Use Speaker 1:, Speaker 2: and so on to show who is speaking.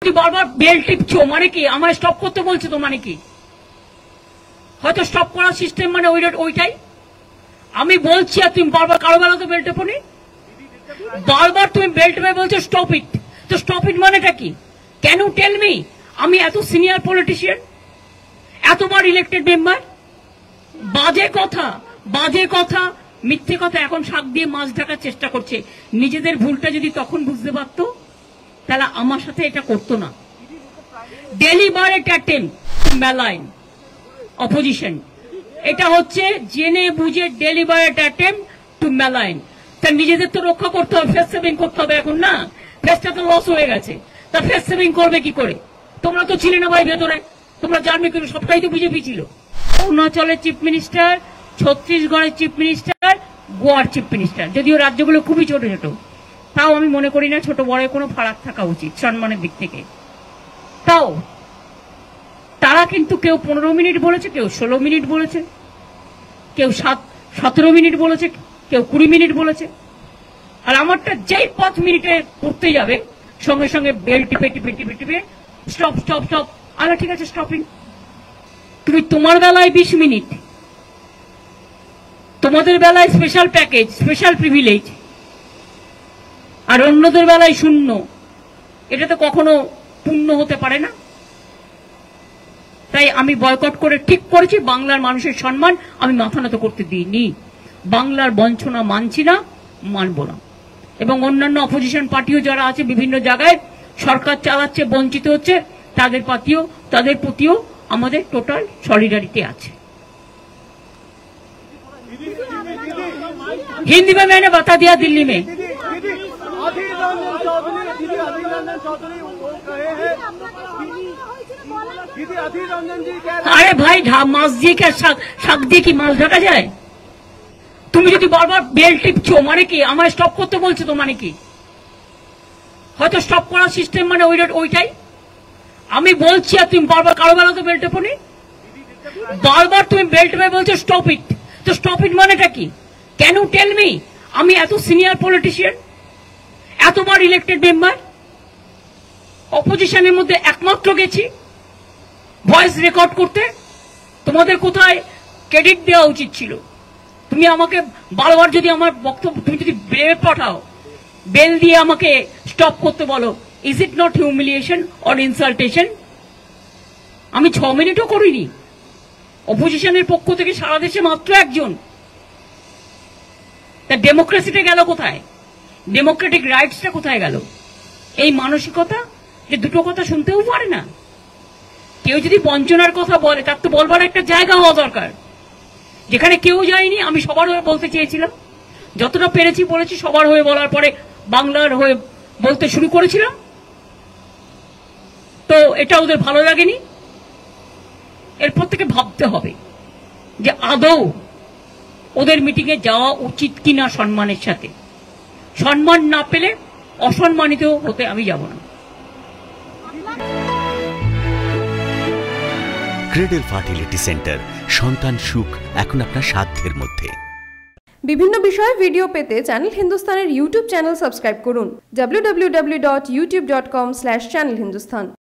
Speaker 1: বারবার বেল টিপছো মানে কি? আমায় স্টপ করতে বলছো তো মানে কি? হয়তো স্টপ করার সিস্টেম মানে ওইটাই। আমি বলছি আর তুমি বারবার কারো বেলা তো বেল টেপোনি, বারবার তুমি বেল টেপে বলছো স্টপ ইট। তো স্টপ ইট মানেটা কি? Can you tell me? আমি এত সিনিয়র পলিটিশিয়ান, এতবার ইলেক্টেড মেম্বার, বাজে কথা, বাজে কথা, মিথ্যে কথা এখন শাক দিয়ে মাছ ঢাকার চেষ্টা করছে। নিজেদের ভুলটা যদি তখন বুঝতে পারতো তাহলে আমার সাথে এটা করতো না। Deliberate attempt to malign opposition, এটা হচ্ছে জেনে বুঝে ডেলিবারেট অ্যাটেম্প্ট টু ম্যালাইন। তা নিজেদের তো রক্ষা করতে হবে, ফেস সেভিং করতে হবে এখন না? ফেসটা তো লস হয়ে গেছে, তা ফেস সেভিং করবে কি করে? তোমরা তো ছিলে না ভাই ভেতরে, তোমরা জানবে কিন্তু সবটাই তো বিজেপি ছিল। অরুণাচলের চিফ মিনিস্টার, ছত্তিশগড়ের চিফ মিনিস্টার, গোয়ার চিফ মিনিস্টার, যদিও রাজ্যগুলো খুবই ছোট ছোট, তাও আমি মনে করি না ছোট বড় কোনো ফারাক থাকা উচিত সম্মানের দিক থেকে। তাও তারা কিন্তু কেউ 15 মিনিট বলেছে, কেউ 16 মিনিট বলেছে, কেউ 17 মিনিট বলেছে, কেউ 20 মিনিট বলেছে। আর আমারটা যেই 5 মিনিটে করতে যাবে সঙ্গে সঙ্গে বেল টিপে টিপে টিপে টিপে স্টপ স্টপ স্টপ। আচ্ছা ঠিক আছে, স্টপিং। তুমি তোমার বেলায় 20 মিনিট, তোমাদের বেলায় স্পেশাল প্যাকেজ, স্পেশাল প্রিভিলেজ, আর অন্যদের বেলায় 0। এটা তো কখনো পূর্ণ হতে পারে না। তাই আমি বয়কট করে ঠিক করেছি, বাংলার মানুষের সম্মান আমি মাথা নত করতে দিইনি। বাংলার বঞ্চনা মানছি না, মানব না। এবং অন্যান্য অপোজিশন পার্টিও যারা আছে বিভিন্ন জায়গায় সরকার চালাচ্ছে, বঞ্চিত হচ্ছে, তাদের প্রতিও আমাদের টোটাল সলিডারিটি আছে। हिंदी में मैंने बता दिया दिल्ली में। अरे भाई माছ দিয়ে কি শাক দিয়ে কি মাছ ঢাকা যায়? তুমি যদি বারবার বেল টিপছো মানে কি? আমায় স্টপ করতে বলছো তো মানে কি? হয়তো স্টপ করার সিস্টেম মানে ওইটাই। আমি বলছি আর তুমি বারবার কারো বেলা তো বেল টেপোনি, বারবার তুমি বেল টেপে বলছো স্টপ ইট। তো স্টপ ইট মানেটা কি? Can you tell me? আমি এত সিনিয়র পলিটিশিয়ান, এতবার ইলেক্টেড মেম্বার, অপোজিশনের মধ্যে একমাত্র গেছি ভয়েস রেকর্ড করতে। তোমাদের কোথায় ক্রেডিট দেওয়া উচিত ছিল? তুমি আমাকে বারবার যদি আমার বক্তব্য তুমি যদি বেল পাঠাও, বেল দিয়ে আমাকে স্টপ করতে বলো, is it not humiliation or insultation? আমি 6 মিনিটও করিনি। অপোজিশনের পক্ষ থেকে সারা দেশে মাত্র একজন। তা ডেমোক্রেসিটা গেল কোথায়? ডেমোক্রেটিক রাইটসটা কোথায় গেল? এই মানসিকতা যে দুটো কথা শুনতেও পারে না। কেউ যদি বঞ্চনার কথা বলে তার তো বলবার একটা জায়গা হওয়া দরকার। যেখানে কেউ যায়নি, আমি সবার হয়ে বলতে চেয়েছিলাম, যতটা পেরেছি বলেছি। সবার হয়ে বলার পরে বাংলার হয়ে বলতে শুরু করেছিলাম, তো এটা ওদের ভালো লাগেনি। এরপর থেকে ভাবতে হবে যে আদৌ ওদের মিটিংয়ে যাওয়া উচিত কিনা সম্মানের সাথে। সম্মান না পেলে অসম্মানিত হতে আমি যাব না।
Speaker 2: ক্রেডেল ফার্টিলিটি সেন্টার, সন্তান সুখ এখন আপনার সাধ্যের মধ্যে।
Speaker 3: বিভিন্ন বিষয়ে ভিডিও পেতে চ্যানেল হিন্দুস্তানের ইউটিউব চ্যানেল সাবস্ক্রাইব করুন www.youtube.com/channelhindustan।